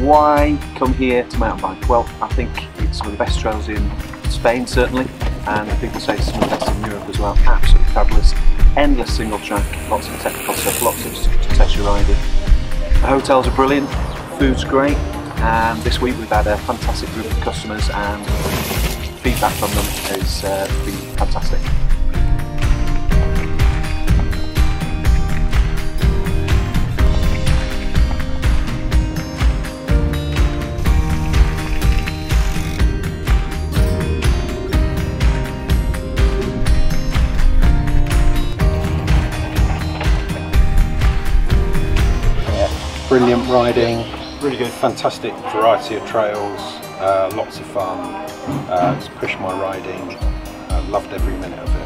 Why come here to mountain bike? Well, I think it's some of the best trails in Spain certainly, and people say it's some of the best in Europe as well. Absolutely fabulous, endless single track, lots of technical stuff, lots of stuff to test your riding. The hotels are brilliant, food's great, and this week we've had a fantastic group of customers and feedback from them has been fantastic. Brilliant riding, really good, fantastic variety of trails, lots of fun, it's pushed my riding, loved every minute of it.